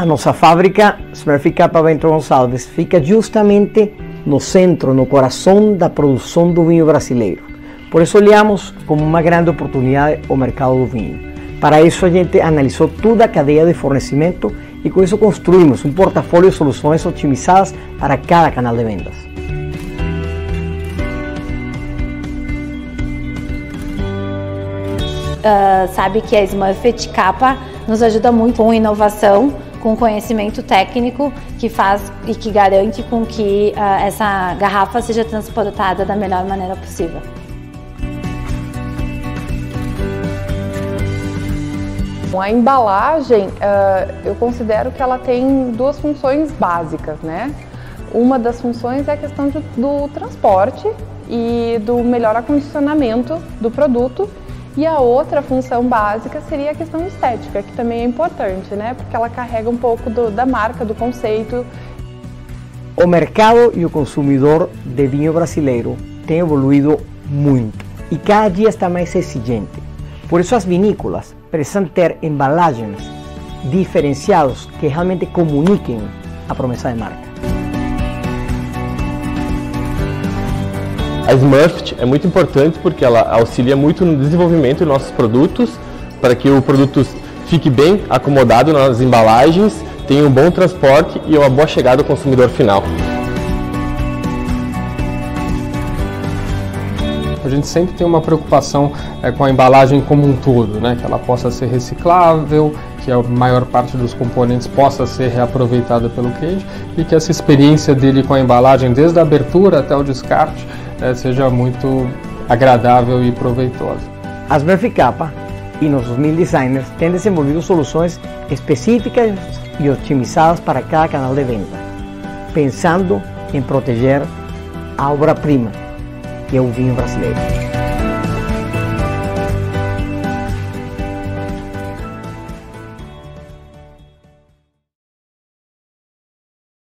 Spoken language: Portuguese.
A nossa fábrica Smurfit Kappa Bento Gonçalves fica justamente no centro, no coração da produção do vinho brasileiro. Por isso olhamos como uma grande oportunidade o mercado do vinho. Para isso a gente analisou toda a cadeia de fornecimento e com isso construímos um portfólio de soluções otimizadas para cada canal de vendas. Sabe que a Smurfit Kappa nos ajuda muito com inovação, com conhecimento técnico que faz e que garante com que essa garrafa seja transportada da melhor maneira possível. A embalagem, eu considero que ela tem duas funções básicas, né? Uma das funções é a questão do transporte e do melhor acondicionamento do produto. E a outra função básica seria a questão estética, que também é importante, né? Porque ela carrega um pouco da marca, do conceito. O mercado e o consumidor de vinho brasileiro tem evoluído muito e cada dia está mais exigente. Por isso as vinícolas precisam ter embalagens diferenciadas que realmente comuniquem a promessa de marca. A Smurfit é muito importante porque ela auxilia muito no desenvolvimento de nossos produtos, para que o produto fique bem acomodado nas embalagens, tenha um bom transporte e uma boa chegada ao consumidor final. A gente sempre tem uma preocupação com a embalagem como um todo, né? Que ela possa ser reciclável, que a maior parte dos componentes possa ser reaproveitada pelo cliente e que essa experiência dele com a embalagem, desde a abertura até o descarte, seja muito agradável e proveitosa. A Smurfit Kappa e nossos 1000 designers têm desenvolvido soluções específicas e otimizadas para cada canal de venda, pensando em proteger a obra-prima, que é o vinho brasileiro.